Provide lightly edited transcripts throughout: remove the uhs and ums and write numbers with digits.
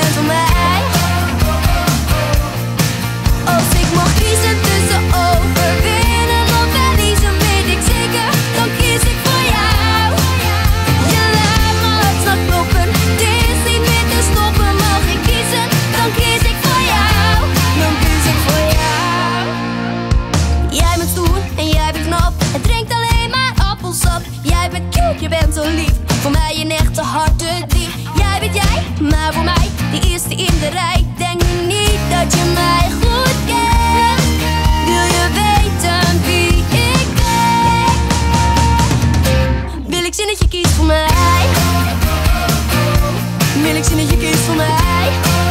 bent voor mij. Als ik mag kiezen tussen overwinnen of verliezen, weet ik zeker, dan kies ik voor jou. Je laat me hartslag kloppen, het is niet meer te stoppen. Mag ik kiezen, dan kies ik voor jou. Dan kies ik voor jou. Jij bent stoer en jij bent knap, het drinkt alleen maar appelsap. Jij bent cute, je bent zo lief, voor mij een echte hartedief. Jij bent jij, maar voor mij de eerste in de rij. Denk nu niet dat je mij goed kent. Wil je weten wie ik ben? Wil ik zien dat je kiest voor mij? Wil ik zien dat je kiest voor mij?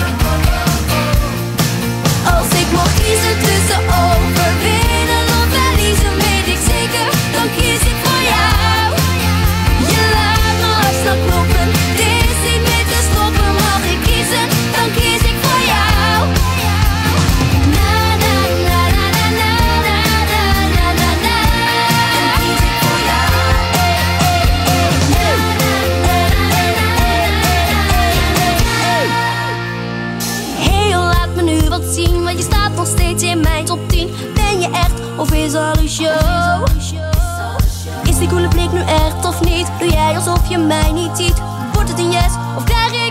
Als ik mag kiezen tussen overwinnen of verliezen, weet ik zeker, dan kies ik voor jou. Je laat me hartslag kloppen, het is niet meer te stoppen. Mag ik kiezen, dan kies ik voor jou. Na na na na na na na na na na. Dan kies ik voor jou. Na na na na na. Hey, laat me nu wat zien, want je staat nog steeds in mijn top 10. Ben je echt of is al een show? Is die coole blik nu echt of niet? Doe jij alsof je mij niet ziet? Wordt het een yes of krijg ik